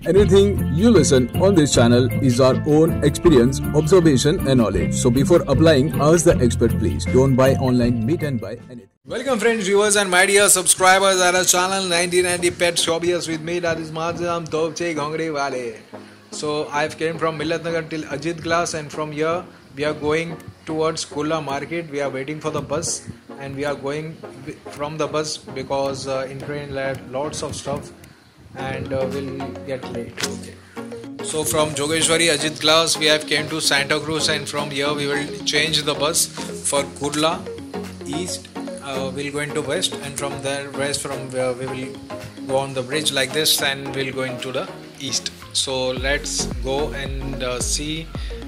Anything you listen on this channel is our own experience, observation and knowledge. So before applying, ask the expert please. Don't buy online, meet and buy anything. Welcome friends, viewers and my dear subscribers at our channel 1990 Pet Hobbyist with me, that is Mazam Tovche Ghongre Wale. So I've came from Millatnagar till Ajit class, and from here we are going towards Kurla market. We are waiting for the bus and we are going from the bus because in train lots of stuff and we'll get late. Okay. So from Jogeshwari Ajit class we have came to Santa Cruz, and from here we will change the bus for Kurla east. We'll go into west, and from there west from where we will go on the bridge like this and we'll go into the east. So let's go and see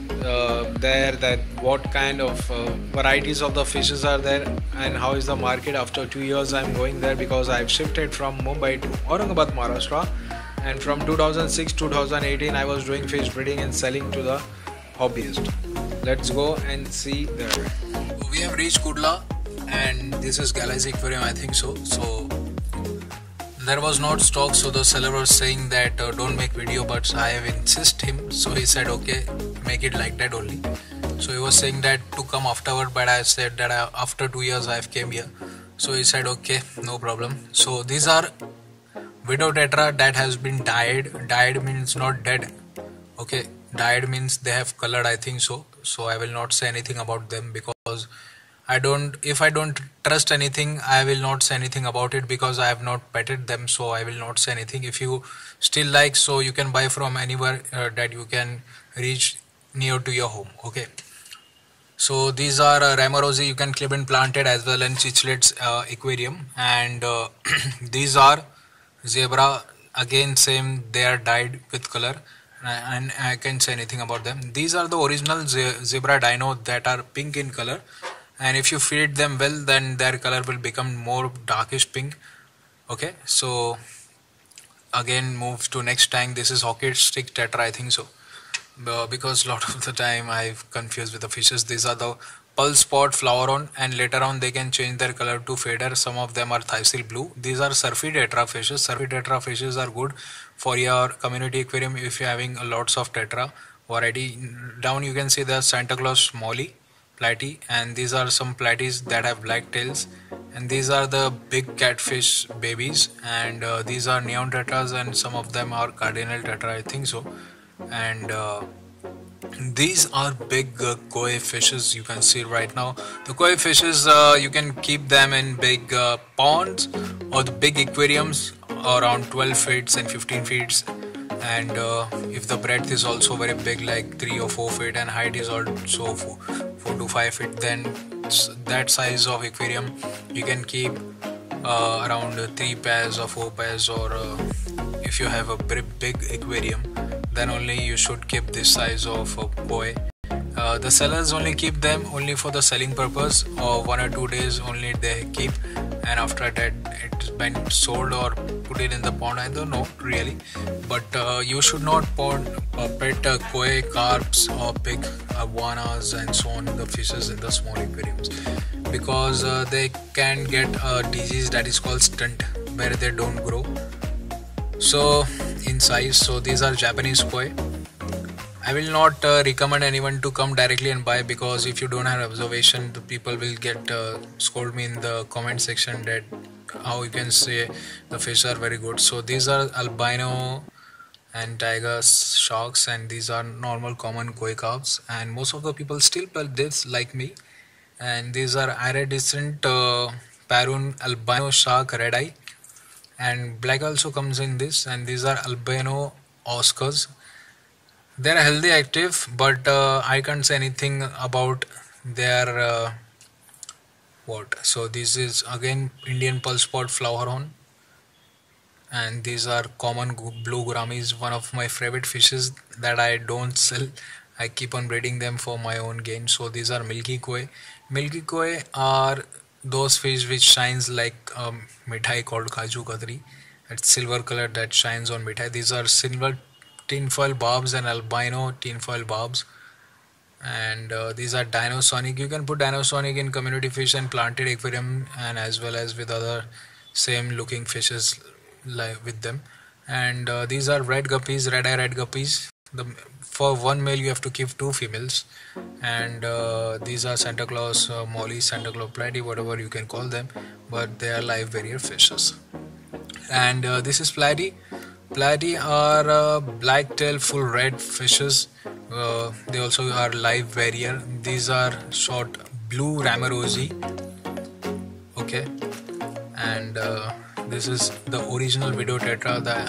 there that what kind of varieties of the fishes are there and how is the market. After 2 years I'm going there because I've shifted from Mumbai to Aurangabad, Maharashtra, and from 2006-2018 I was doing fish breeding and selling to the hobbyist. Let's go and see there. We have reached Kurla and this is Galaxy Aquarium, I think so. So there was not stock, so the seller was saying that don't make video, but I have insisted him, so he said okay, make it like that only. So he was saying that to come afterward, but I said that after 2 years I have came here. So he said okay, no problem. So these are widow tetra that has been dyed. Dyed means not dead. Okay, dyed means they have colored, I think so. So I will not say anything about them because if I don't trust anything, I will not say anything about it because I have not petted them, so I will not say anything. If you still like, so you can buy from anywhere that you can reach near to your home. Okay. So these are Ramarozzi, you can clip and planted, as well as Chichlets aquarium, and these are zebra, again same, they are dyed with color, and I can't say anything about them. These are the original zebra dino that are pink in color, and if you feed them well, then their color will become more darkish pink. Okay, so again move to next tank. This is Orchid Stick Tetra, I think so, because lot of the time I've confused with the fishes. These are the pulse spot flower on, and later on they can change their color to fader. Some of them are Thysil blue. These are Surfy Tetra fishes. Surfy Tetra fishes are good for your community aquarium if you're having lots of Tetra variety. Down you can see the Santa Claus Molly platy, and these are some platies that have black tails, and these are the big catfish babies, and these are neon tetras, and some of them are cardinal tetra, I think so. And these are big koi fishes you can see right now. The koi fishes you can keep them in big ponds or the big aquariums around 12 feet and 15 feet, and if the breadth is also very big, like 3 or 4 feet, and height is also 4 to 5 feet, then that size of aquarium you can keep around 3 pairs or 4 pairs, or if you have a big aquarium, then only you should keep this size of koi. The sellers only keep them only for the selling purpose, or 1 or 2 days only they keep, and after that it's been sold or put it in the pond, I don't know really. But you should not pet koi, carps or big iguanas and so on, the fishes in the small aquariums, because they can get a disease that is called stunt, where they don't grow so in size. So these are Japanese koi. I will not recommend anyone to come directly and buy, because if you don't have observation, the people will get scold me in the comment section that how you can say the fish are very good. So these are albino and tiger sharks, and these are normal common koi carps, and most of the people still pet this like me. And these are iridescent Parun albino shark red eye, and black also comes in this, and these are albino Oscars. They are healthy, active, but I can't say anything about their what. So this is again Indian pulse spot flowerhorn, and these are common blue grammies, one of my favorite fishes that I don't sell. I keep on breeding them for my own gain. So these are milky koi. Milky koi are those fish which shines like mithai called kaju kadri. It's silver color that shines on mithai. These are silver tinfoil barbs and albino tinfoil barbs, and these are Dinosonic. You can put Dinosonic in community fish and planted aquarium, and as well as with other same looking fishes like with them. And these are red guppies, red eye red guppies. For one male you have to keep two females. And these are Santa Claus, Molly, Santa Claus Platy, whatever you can call them, but they are live barrier fishes. And this is Platy. Platy are black-tailed full red fishes. They also are live barrier. These are short blue Ramarosi. Okay, and this is the original video tetra that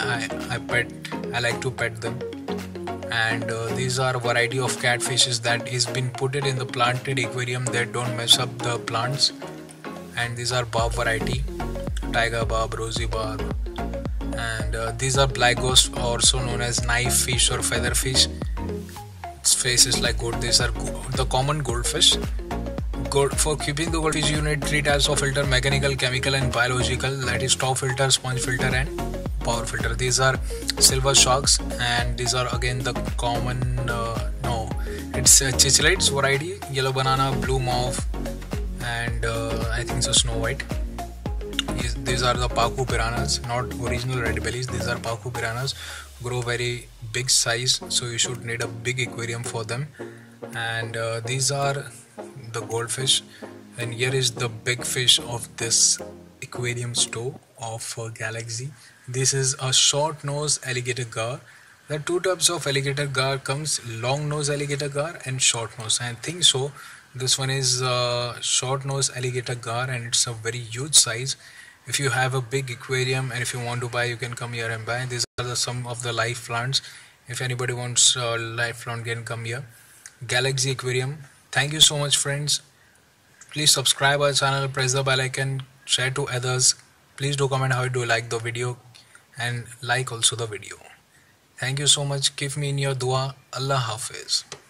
I like to pet them. And these are a variety of catfishes that is been put it in the planted aquarium that don't mess up the plants. And these are barb variety, tiger barb, rosy barb. And these are black ghost, also known as knife fish or feather fish. Its face is like gold. These are the common goldfish. For keeping the goldfish you need three types of filter: mechanical, chemical and biological. That is top filter, sponge filter and power filter. These are silver sharks, and these are again the common it's Chichlets variety, yellow banana, blue mauve, and I think so snow white. These are the Pacu piranhas, not original red bellies. These are Pacu piranhas, grow very big size, so you should need a big aquarium for them. And these are the goldfish, and here is the big fish of this aquarium store of Galaxy. This is a short nose alligator gar. There are two types of alligator gar comes: long nose alligator gar and short nose. I think so this one is short nose alligator gar, and it's a very huge size. If you have a big aquarium and if you want to buy, you can come here and buy. These are some of the live plants. If anybody wants live plant, can come here. Galaxy Aquarium. Thank you so much, friends. Please subscribe our channel, press the bell icon, share to others. Please do comment how do you like the video, and like also the video. Thank you so much. Keep me in your dua. Allah Hafiz.